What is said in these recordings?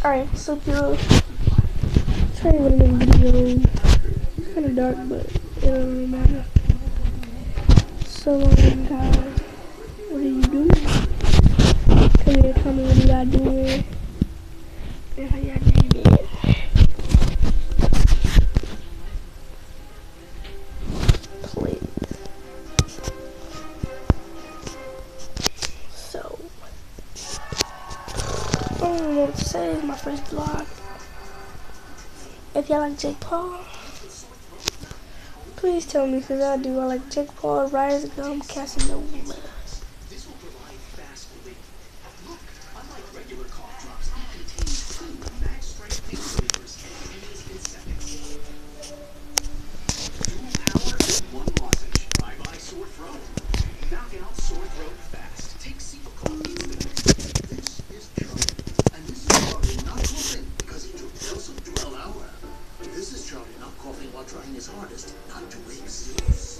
Alright, so you're trying to make a video. It's kind of dark, but it doesn't really matter. So, guys, what are you doing? Come here, tell me what you got doing. And how y'all name it. Please. So, I don't know what to say. It's my first vlog. If y'all like Jake Paul, please tell me, because I do. I like Jake Paul, Rise Gum, Casanova. Trying his hardest not to wake Zeus.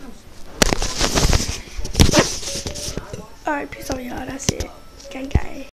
Alright, peace out, y'all. That's it. Gang gang.